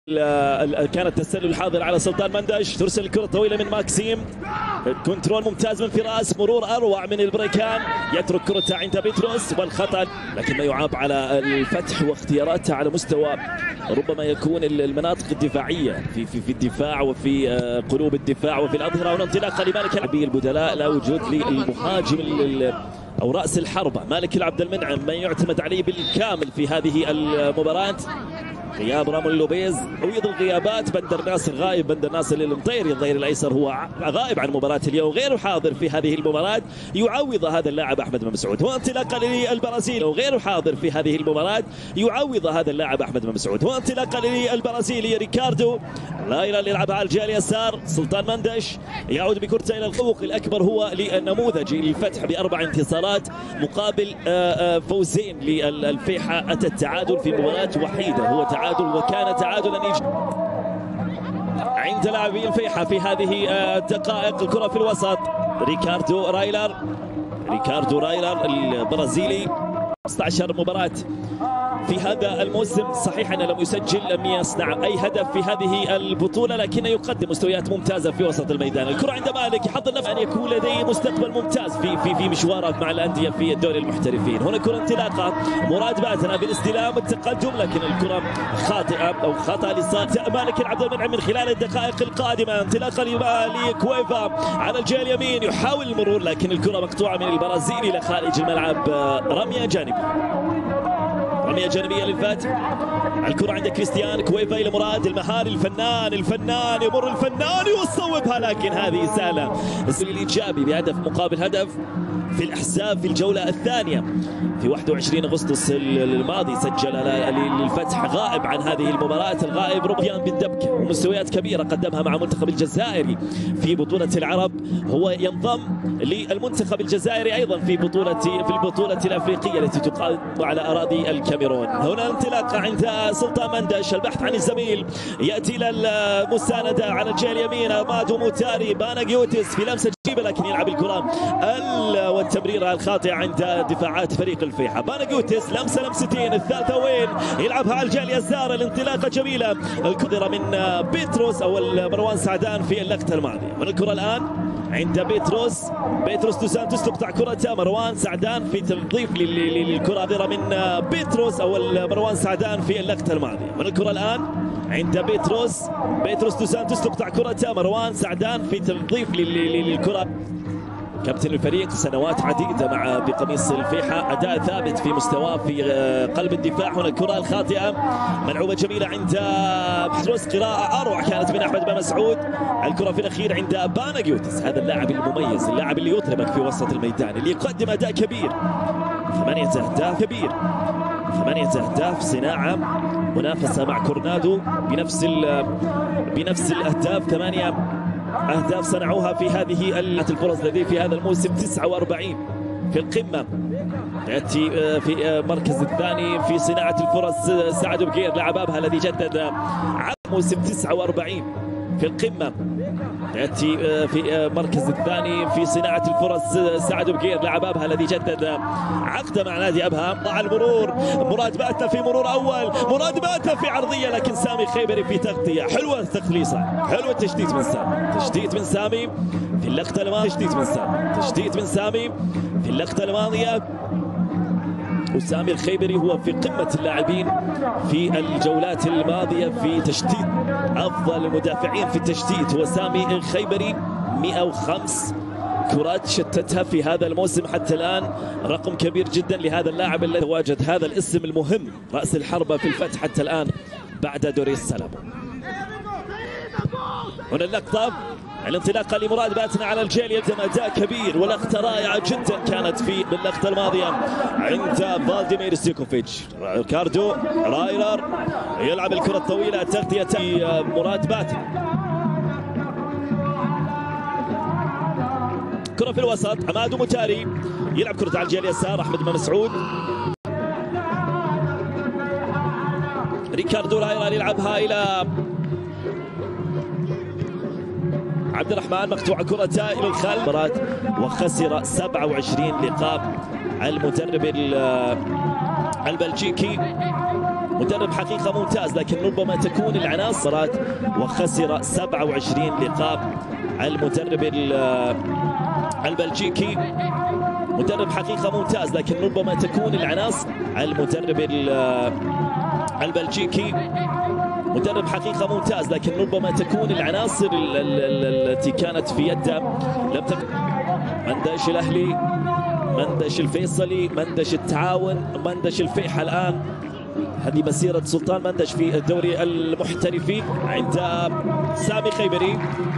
كانت تسلل الحاضر على سلطان مندش، ترسل الكرة طويلة من ماكسيم، كنترول ممتاز من فراس، مرور أروع من البريكان، يترك كرته عند بيتروس والخطأ، لكنه يعاب على الفتح واختياراته على مستوى ربما يكون المناطق الدفاعية في الدفاع وفي قلوب الدفاع وفي الأظهرة. وانطلاقة لمالك العبي البدلاء، لا وجود للمهاجم أو رأس الحربة مالك العبد المنعم، من يعتمد عليه بالكامل في هذه المباراة. غياب رامون لوبيز، عويض الغيابات، بندر ناصر غايب، بندر ناصر للمطيري الظهير الايسر هو غائب عن مباراه اليوم، غير حاضر في هذه المباراه، يعوض هذا اللاعب احمد بن مسعود. وانطلاقه للبرازيلي وغير حاضر في هذه المباراه، يعوض هذا اللاعب احمد بن مسعود. وانطلاقه للبرازيلي ريكاردو، لا يلعبها على الجهه اليسار، سلطان مندش يعود بكرته الى الفوق الاكبر هو للنموذج للفتح باربع انتصارات مقابل فوزين للفيحة. اتى التعادل في مباراه وحيده، هو تعادل وكان تعادلا عند لاعبي الفيحة في هذه الدقائق. الكرة في الوسط، ريكاردو رايلر البرازيلي، 15 مباراة في هذا الموسم، صحيح أنه لم يسجل، لم يصنع أي هدف في هذه البطولة، لكنه يقدم مستويات ممتازة في وسط الميدان. الكرة عند مالك، يحضر نفسه أن يكون لديه مستقبل ممتاز في مشواره مع الأندية في الدوري المحترفين. هنا كرة انطلاقة، مراد باتنا بالاستلام التقدم، لكن الكرة خاطئة أو خطأ لصالح مالك العبد المنعم من خلال الدقائق القادمة. انطلاقة لكويفا على الجهة اليمين، يحاول المرور لكن الكرة مقطوعة من البرازيلي إلى خارج الملعب. رمية جانبية للفتح. الكرة عند كريستيان، كويفا إلى مراد، المهاري الفنان يمر الفنان يصوبها، لكن هذه سهلة. السلسلة الإيجابي بهدف مقابل هدف في الأحزاب في الجولة الثانية في 21 أغسطس الماضي، سجل للفتح غائب عن هذه المباراة، الغائب ربيان بن دبكة، ومستويات كبيرة قدمها مع منتخب الجزائري في بطولة العرب، هو ينضم للمنتخب الجزائري أيضا في البطولة الأفريقية التي تقام على أراضي الكاميرون. هنا انطلاقة عند سلطان مندش، البحث عن الزميل، يأتي إلى المساندة على الجهة اليمين، مادو موتاري، باناجيوتس في لمسة جيبة لكن يلعب الكرة والتمريرة الخاطئة عند دفاعات فريق الفيحة. باناجيوتس لمستين، الثالثة وين؟ يلعبها على الجهة اليسار، الانطلاقة جميلة، الكرة من بيتروس أو مروان سعدان في اللقطة الماضية. والكرة الآن عند بيتروس دوسانتوس، تقطع كرة مروان سعدان في تضيف للكرة من بيتروس أو مروان سعدان في اللقطة الماضية. والكرة الآن عند بيتروس دوسانتوس، تقطع كرة مروان سعدان في تضيف للكرة. كابتن الفريق سنوات عديدة بقميص الفيحة، أداء ثابت في مستواه في قلب الدفاع. هنا الكرة الخاطئة، ملعوبة جميلة عند بيتروس، قراءة أروع كانت من أحمد بن مسعود. الكرة في الأخير عند باناجيوتس، هذا اللاعب المميز، اللاعب اللي يطربك في وسط الميدان، اللي يقدم أداء كبير. 8 أهداف كبير، 8 أهداف، صناعة، منافسة مع كورنادو بنفس الأهداف، 8 أهداف صنعوها في هذه الفرص لديه في هذا الموسم، 49 في القمة. يأتي في مركز الثاني في صناعة الفرص سعد بقير لاعب أبها الذي جدد عقد موسم 49 في القمة. يأتي في مركز الثاني في صناعة الفرص سعد بقير لاعب أبها الذي جدد عقد مع نادي أبها. ضاع المرور، مراد باتنا في مرور أول، مراد باتنا في عرضية لكن سامي خيبري في تغطية حلوة، التخليصة حلوة، تشتيت من سامي في اللقطة الماضية، تشتيت من سامي في اللقطة الماضية. وسامي الخيبري هو في قمة اللاعبين في الجولات الماضية في تشتيت، أفضل المدافعين في التشتيت هو سامي الخيبري، 105 كرات شتتها في هذا الموسم حتى الآن، رقم كبير جدا لهذا اللاعب الذي تواجد هذا الاسم المهم، رأس الحربة في الفتح حتى الآن بعد دوري السلام. هنا اللقطة، الانطلاقة لمراد باتنا على الجيل، يقدم أداء كبير ولقطة رائعة جدا كانت في اللقطة الماضية عند فالديمير ستيكوفيتش. ريكاردو رايلر يلعب الكرة الطويلة، تغطية مراد باتنا، كرة في الوسط، عمادو موتاري يلعب كرة على الجهة اليسار، أحمد بن مسعود، ريكاردو رايلر يلعبها إلى عبد الرحمن، مقطوعة كرة إلى الخلف، وخسر 27 لقاء المدرب البلجيكي مدرب حقيقة ممتاز، لكن ربما تكون العناصر وخسر 27 لقاء. المدرب البلجيكي مدرب حقيقة ممتاز، لكن ربما تكون العناصر. المدرب البلجيكي مدرب حقيقة ممتاز، لكن ربما تكون العناصر التي كانت في يده لم تكن. مندش الأهلي، مندش الفيصلي، مندش التعاون، مندش الفيحة. الآن هذه مسيرة سلطان مندش في الدوري المحترفين عند سامي خيبري.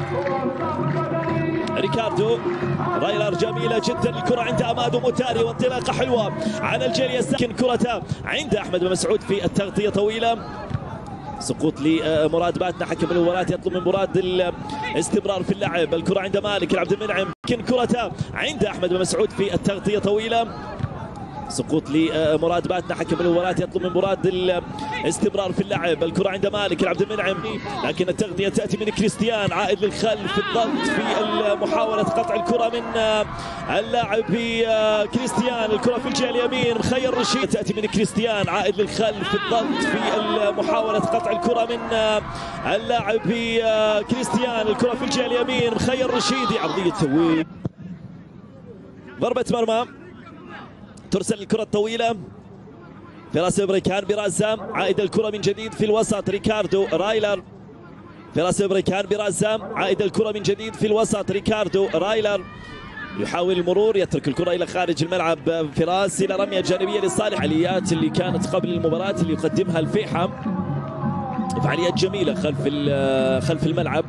ريكاردو رايلر جميلة جدا، الكرة عند أمادو موتاري وانطلاقة حلوة على الجيل يستكن كرة عند أحمد بن مسعود في التغطية طويلة. سقوط لمراد باتنا حكم المباراة، يطلب من مراد الاستمرار في اللعب. الكرة عند مالك العبد المنعم، لكن كرة عند أحمد بن مسعود في التغطية طويلة. سقوط لمراد باتنا حكم المباراة، يطلب من مراد الاستمرار في اللعب. الكرة عند مالك العبد المنعم، لكن التغطية تأتي من كريستيان، عائد للخلف، الضغط في محاولة قطع الكرة من اللاعب كريستيان. الكرة في الجهة اليمين، مخير رشيد، تأتي من كريستيان، عائد للخلف، الضغط في محاولة قطع الكرة من اللاعب كريستيان. الكرة في الجهة اليمين، مخير رشيدي، عرضية تويل، ضربة مرمى. ترسل الكرة الطويلة، فراس بريكان براسه، عائد الكرة من جديد في الوسط. ريكاردو رايلر، فراس بريكان براسه، عائد الكرة من جديد في الوسط. ريكاردو رايلر يحاول المرور، يترك الكرة إلى خارج الملعب. فراس إلى رمية جانبية لصالح. الفعاليات اللي كانت قبل المباراة اللي يقدمها الفيحة، فعاليات جميلة خلف الملعب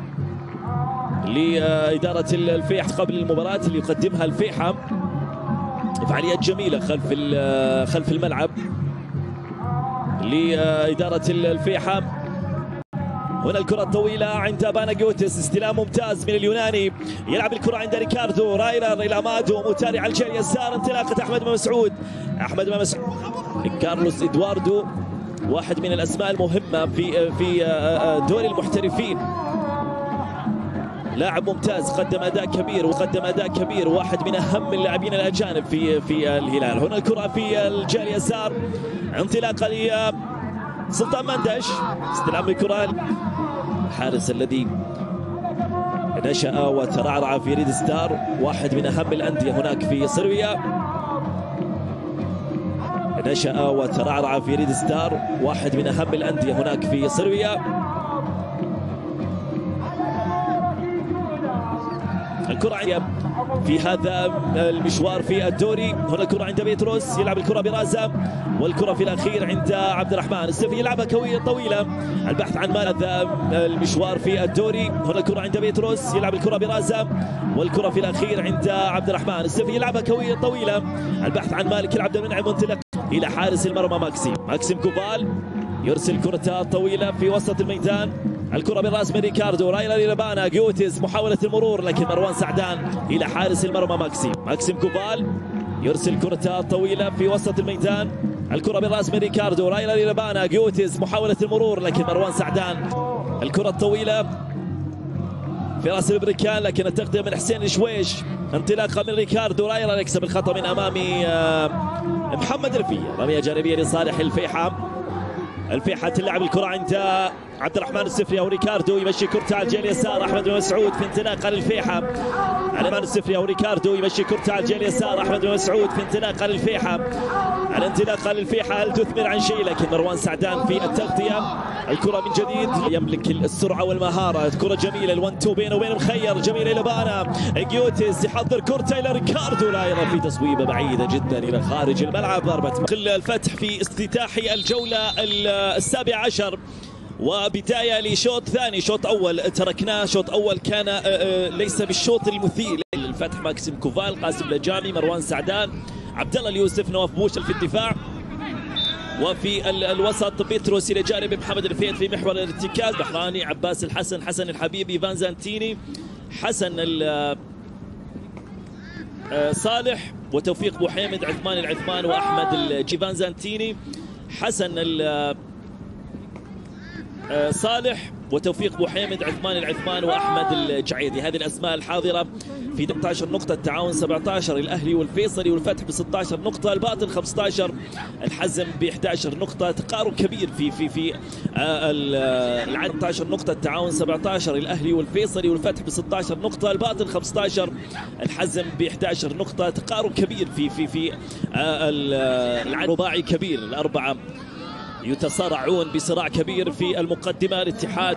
لإدارة الفيحة قبل المباراة اللي يقدمها الفيحة، فعاليات جميلة خلف الملعب لإدارة الفيحة. هنا الكرة الطويلة عند باناجيوتس، استلام ممتاز من اليوناني، يلعب الكرة عند ريكاردو رايلر إلى مادو موتاري على الجهة اليسار، انطلاقة أحمد بن مسعود. أحمد بن مسعود، كارلوس إدواردو، واحد من الأسماء المهمة في دوري المحترفين، لاعب ممتاز، قدم اداء كبير، واحد من اهم اللاعبين الاجانب في الهلال. هنا الكره في الجهه اليسار، انطلاقه لسلطان مندش، استلام الكره، الحارس الذي نشأ وترعرع في ريد ستار، واحد من اهم الانديه هناك في صربيا. نشأ وترعرع في ريد ستار، واحد من اهم الانديه هناك في صربيا. الكرة في هذا المشوار في الدوري. هنا الكرة عند بيتروس، يلعب الكرة براسه، والكرة في الأخير عند عبد الرحمن السفي، يلعبها كوية طويلة، البحث عن هذا المشوار في الدوري. هنا الكرة عند بيتروس، يلعب الكرة براسه، والكرة في الأخير عند عبد الرحمن السفي، يلعبها كوية طويلة، البحث عن مالك العبد المنعم، وانطلاق إلى حارس المرمى ماكسيم كوفال، يرسل كرة طويلة في وسط الميدان. الكرة بالراس من ريكاردو رايلر إلى باناجيوتس، محاولة المرور، لكن مروان سعدان إلى حارس المرمى ماكسيم كوفال، يرسل كرة طويلة في وسط الميدان. الكرة بالراس من ريكاردو رايلر إلى باناجيوتس، محاولة المرور، لكن مروان سعدان. الكرة الطويلة في راس البريكان، لكن التغطية من حسين شويش، انطلاقة من ريكاردو رايلر، يكسب الخطأ من أمامي محمد رفيع، رمية جانبية لصالح الفيحة تلعب الكرة عند عبد الرحمن السفري، او ريكاردو يمشي كرة على الجهة اليسار. احمد بن مسعود في انطلاقة للفيحة، عبد الرحمن السفري او ريكاردو يمشي كرة على الجهة اليسار. احمد بن مسعود في انطلاقة للفيحة، الانطلاقة للفيحة هل تثمر عن شيء، لكن مروان سعدان في التغطية. الكرة من جديد، يملك السرعة والمهارة، كرة جميلة الون تو بينه وبين مخير، جميلة إلى بانا جيوتيس، يحضر كرة إلى ريكاردو، لا يرى في تصويبة بعيدة جدا إلى خارج الملعب. ضربة الفتح في افتتاح الجولة 17، وبداية لشوط ثاني. شوط أول تركناه، شوط أول كان ليس بالشوط المثير. الفتح ماكسيم كوفال، قاسم لجامي، مروان سعدان، عبد الله اليوسف، نواف بوشل في الدفاع، وفي الوسط بيتروس الى جانب محمد رفيد في محور الارتكاز، بحراني، عباس الحسن، حسن الحبيبي، فان زانتيني، حسن صالح، وتوفيق بوحيمد، عثمان العثمان، واحمد فان زانتيني، حسن صالح وتوفيق بوحيمد، عثمان العثمان واحمد الجعيدي، هذه الاسماء الحاضره في 18 نقطه. التعاون 17، الاهلي والفيصلي والفتح ب 16 نقطه، الباطن 15، الحزم ب 11 نقطه. تقارب كبير في العدد 18 نقطه. التعاون 17، الاهلي والفيصلي والفتح ب 16 نقطه، الباطن 15، الحزم ب 11 نقطه. تقارب كبير في العدد، رباعي كبير. الاربعه يتصارعون بصراع كبير في المقدمة. الاتحاد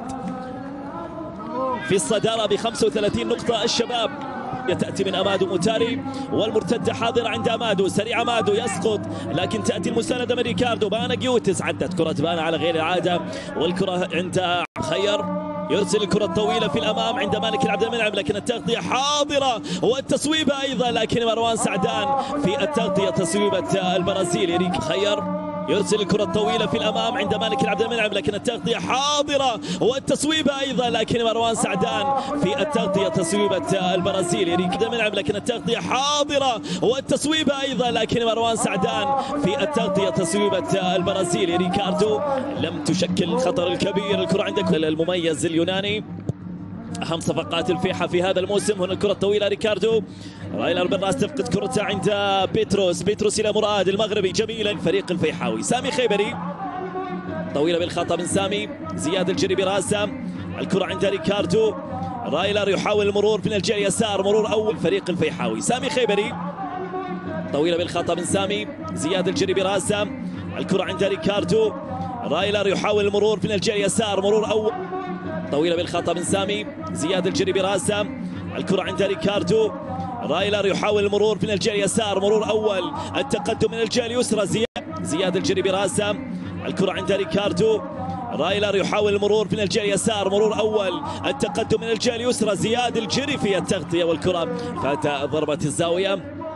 في الصدارة ب 35 نقطة. الشباب تأتي من أمادو موتاري، والمرتدة حاضرة عند أمادو. سريع أمادو يسقط، لكن تأتي المساندة من ريكاردو. بانا جيوتس، عدت كرة بانا على غير العادة، والكرة عند خير. يرسل الكرة الطويلة في الأمام عند مالك العبد المنعم، لكن التغطية حاضرة والتصويبة أيضا، لكن مروان سعدان في التغطية. تصويبة البرازيل يريك خير. يرسل الكرة الطويلة في الأمام عند مالك العبد المنعم، لكن التغطية حاضرة والتصويبة أيضا، لكن مروان سعدان في التغطية. تصويبة البرازيل يريك عبد المنعم، لكن التغطية حاضرة والتصويبة أيضا، لكن مروان سعدان في التغطية. تصويبة البرازيل ريكاردو لم تشكل الخطر الكبير. الكرة عندك المميز اليوناني، أهم صفقات الفيحة في هذا الموسم. هنا الكرة الطويلة ريكاردو، رايلر بالراس تفقد كرته عند بيتروس إلى مراد المغربي. جميلة الفريق الفيحاوي. سامي خيبري، طويلة بالخطأ من سامي. زياد الجري براسه، الكرة عند ريكاردو. رايلر يحاول المرور من الجهة اليسار، مرور أول فريق الفيحاوي. سامي خيبري، طويلة بالخطأ من سامي. زياد الجري براسه، الكرة عند ريكاردو. رايلر يحاول المرور من الجهة اليسار، مرور أول. طويلة بالخطأ من سامي. زياد الجري براسه، الكرة عند ريكاردو. رايلر يحاول المرور من الجهة اليسار، مرور أول. التقدم من الجهة اليسرى. زياد الجري براسه، الكرة عند ريكاردو. رايلر يحاول المرور من الجهة اليسار، مرور أول. التقدم من الجهة اليسرى. زياد الجري في التغطية، والكرة فات ضربة الزاوية.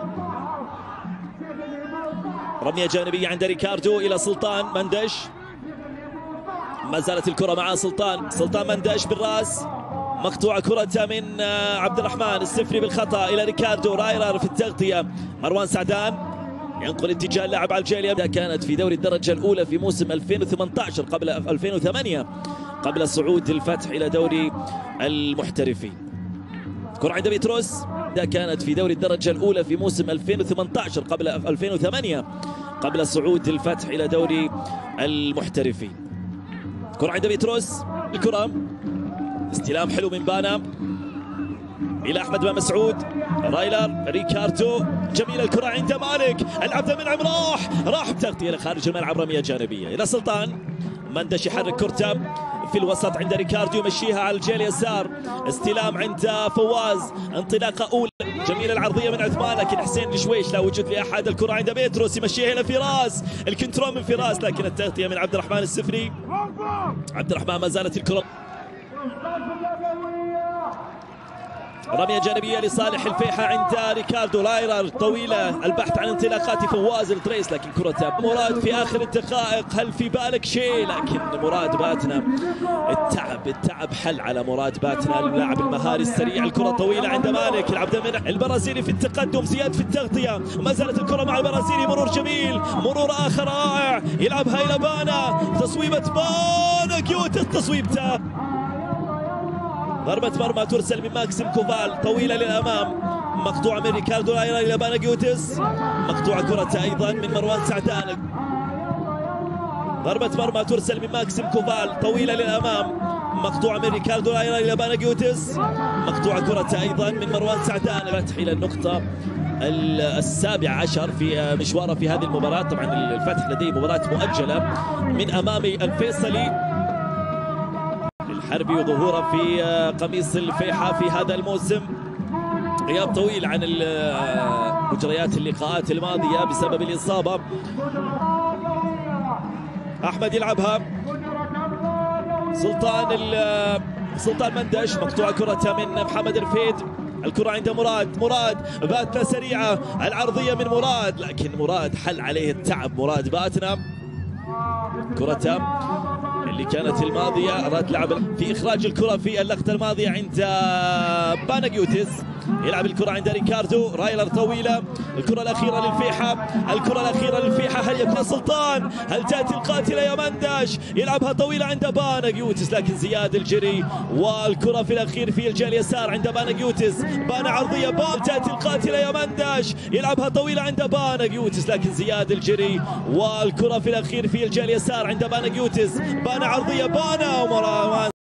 رمية جانبية عند ريكاردو إلى سلطان مندش. ما زالت الكرة مع سلطان مندش بالراس، مقطوعة كرة من عبد الرحمن السفري بالخطأ إلى ريكاردو. رايلر في التغطية. مروان سعدان ينقل اتجاه اللاعب على الجهة اليمنى. كانت في دوري الدرجة الأولى في موسم 2018 قبل 2008 قبل صعود الفتح إلى دوري المحترفين. كرة عند بيتروس، كانت في دوري الدرجة الأولى في موسم 2018 قبل 2008 قبل صعود الفتح إلى دوري المحترفين. كرة عند بيتروس، الكرة استلام حلو من بانا إلى أحمد بن مسعود. رايلر، ريكاردو، جميل الكرة عند مالك العبد المنعم. راح بتغطية إلى خارج الملعب. رمية جانبية إلى سلطان مندش، يحرك كرته في الوسط عند ريكاردو، يمشيها على الجهة اليسار. استلام عند فواز، انطلاقة أولى. جميلة العرضية من عثمان، لكن حسين الشويش لا وجود لأحد. الكرة عند بيتروس، يمشيها إلى فراس. الكنترول من فراس، لكن التغطية من عبد الرحمن السفري. عبد الرحمن ما زالت الكرة. رمية جانبية لصالح الفيحة عند ريكاردو. رايلر طويلة، البحث عن انطلاقات فواز التريس، لكن كرة مراد في آخر الدقائق. هل في بالك شيء؟ لكن مراد باتنا التعب حل على مراد باتنا اللاعب المهاري السريع. الكرة طويلة عند مالك العبد المنعم. البرازيلي في التقدم، زياد في التغطية. ما زالت الكرة مع البرازيلي، مرور جميل، مرور آخر رائع. يلعبها إلى بانا، تصويبة بانا جيوتس، تصويبته. ضربة مرمى ترسل من ماكسيم كوفال، طويلة للأمام، مقطوعة من ريكاردو. رايلر إلى بانا جيوتس، مقطوعة كرة أيضا من مروان سعدان. ضربة مرمى ترسل من ماكسيم كوفال، طويلة للأمام، مقطوعة من ريكاردو. رايلر إلى بانا جيوتس، مقطوعة كرة أيضا من مروان سعدان. فتح إلى النقطة 17 في مشواره في هذه المباراة. طبعا الفتح لديه مباراة مؤجلة من أمام الفيصلي. الحربي وظهوره في قميص الفيحة في هذا الموسم، غياب طويل عن مجريات اللقاءات الماضية بسبب الإصابة. أحمد يلعبها، سلطان مندش، مقطوعة كرة من محمد رفيد. الكرة عند مراد باتنا سريعة، العرضية من مراد، لكن مراد حل عليه التعب. مراد باتنا كرة اللي كانت الماضية أراد لعب في إخراج الكرة في اللقطة الماضية عند باناجيوتس. يلعب الكرة عند ريكاردو، رايلر طويلة، الكرة الأخيرة للفيحة، الكرة الأخيرة للفيحة، هل يكون سلطان؟ هل تأتي القاتلة يا مندش؟ يلعبها طويلة عند باناجيوتس لكن زياد الجري، والكرة في الأخير في الجهة اليسار عند باناجيوتس، بانا عرضية تأتي القاتلة يا مندش، يلعبها طويلة عند باناجيوتس لكن زياد الجري، والكرة في الأخير في الجهة اليسار عند باناجيوتس، بانا عرضية، بانا ومرا